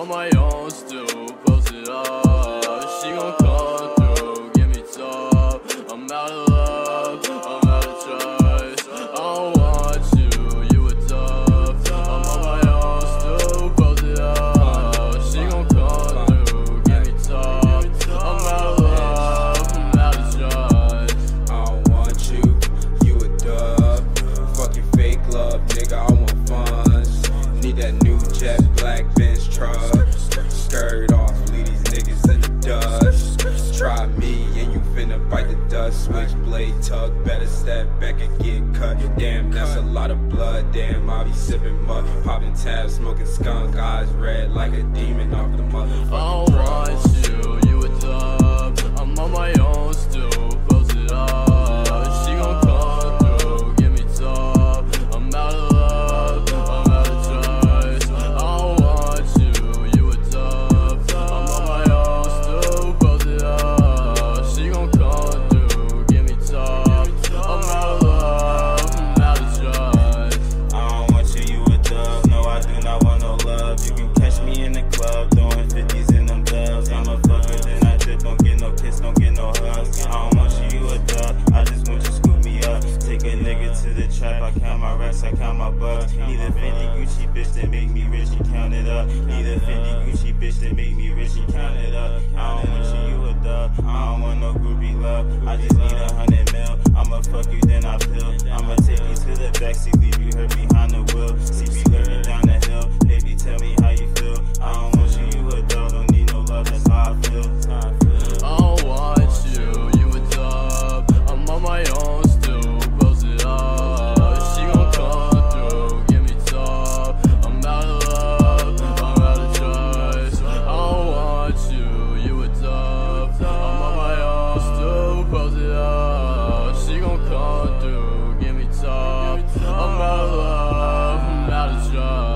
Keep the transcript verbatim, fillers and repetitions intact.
on my own, still posted up. She gon' come through, give me top. I'm out of love, I'm out of trust. I don't want you, you a tough. I'm on my own, still posted up. She gon' come through, give me top. I'm out of love, I'm out of trust. I don't want you, you a dub. Fucking fake love, nigga, I want funds. Need that new jet black Benz truck. Skirt off, leave these niggas in the dust. Try me and you finna bite the dust. Switchblade tug, better step back and get cut. Damn, that's a lot of blood. Damn, I be sipping mud, popping tabs, smoking skunk, eyes red like a demon off the motherfucking I don't want you, you a dub. I'm on my own, still posted up. She gon' come through, give me top. I'm out of love, I'm out of trust. I don't want you, you a dub. I'm on my own, still posted up. She gon' come through, give me top. I'm out of love, I'm out of trust. I don't want you, you a dub. No, I do not want no love. You can catch me in the club, throwing fifties in them dubs. I'm a fucker, then I dip, don't get no kiss, don't get no hugs. I don't want you, you a dub. I just want you to scoop me up. Take a nigga to the trap, I count my racks, I count my bucks. Need a Fendi Gucci bitch that make me rich, you count it up. Need a Fendi Gucci bitch that make me rich, you count it up. I don't want you, you a dub. I don't want no groupie love. I just need a hundred mil. I'ma fuck you, then I pill. I'ma take you to the backseat, leave you hurt behind the wheel. See me lurking down the hill, baby, tell me how you feel. I don't want you, you a dub. Don't need no love, that's how I feel. That's how I feel. I don't want you, you a dub. I'm on my own, still posted up. She gon' come through, give me top. I'm out of love, I'm out of trust. I don't want you, you a dub. I'm on my own, still posted up. She gon' come through, give me top. I'm out of love, I'm out of trust.